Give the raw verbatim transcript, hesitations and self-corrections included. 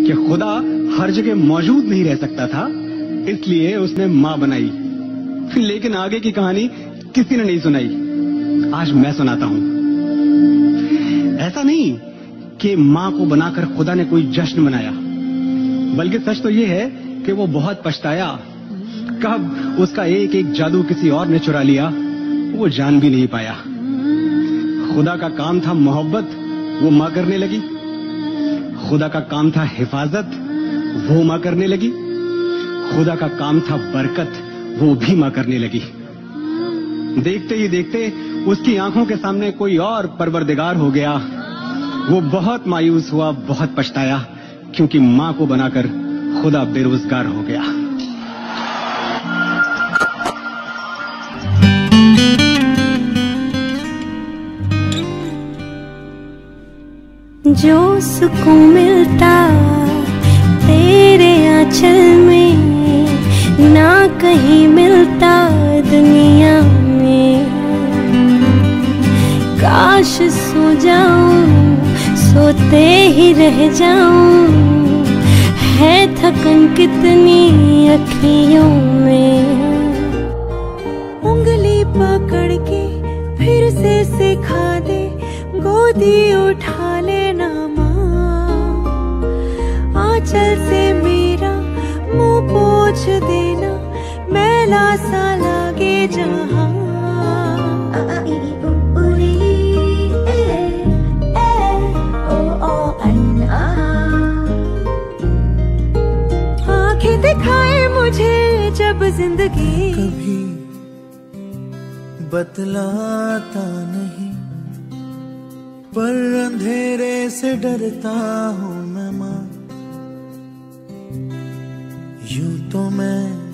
कि खुदा हर जगह मौजूद नहीं रह सकता था, इसलिए उसने माँ बनाई। लेकिन आगे की कहानी किसी ने नहीं सुनाई, आज मैं सुनाता हूँ। ऐसा नहीं कि माँ को बनाकर खुदा ने कोई जश्न मनाया, बल्कि सच तो ये है कि वो बहुत पछताया। कब उसका एक एक जादू किसी और ने चुरा लिया, वो जान भी नहीं पाया। खुदा का काम था मोहब्बत, वो माँ करने लगी। खुदा का काम था हिफाजत, वो माँ करने लगी। खुदा का काम था बरकत, वो भी माँ करने लगी। देखते ही देखते उसकी आंखों के सामने कोई और परवरदिगार हो गया। वो बहुत मायूस हुआ, बहुत पछताया, क्योंकि माँ को बनाकर खुदा बेरोजगार हो गया। जो सुकून मिलता तेरे आंचल में, ना कहीं मिलता दुनिया में। काश सो जाऊं, सोते ही रह जाऊं, है थकन कितनी अखियों में। उंगली पकड़ के फिर से सिखा दे, गोदी उठा लेना माँ। आंचल से मेरा मुंह पोंछ देना, मैला सा लागे जहाँ। आंखें दिखाए मुझे जब जिंदगी, कभी बतलाता नहीं, पर अंधेरे से डरता हूँ मैं माँ। यूं तो मैं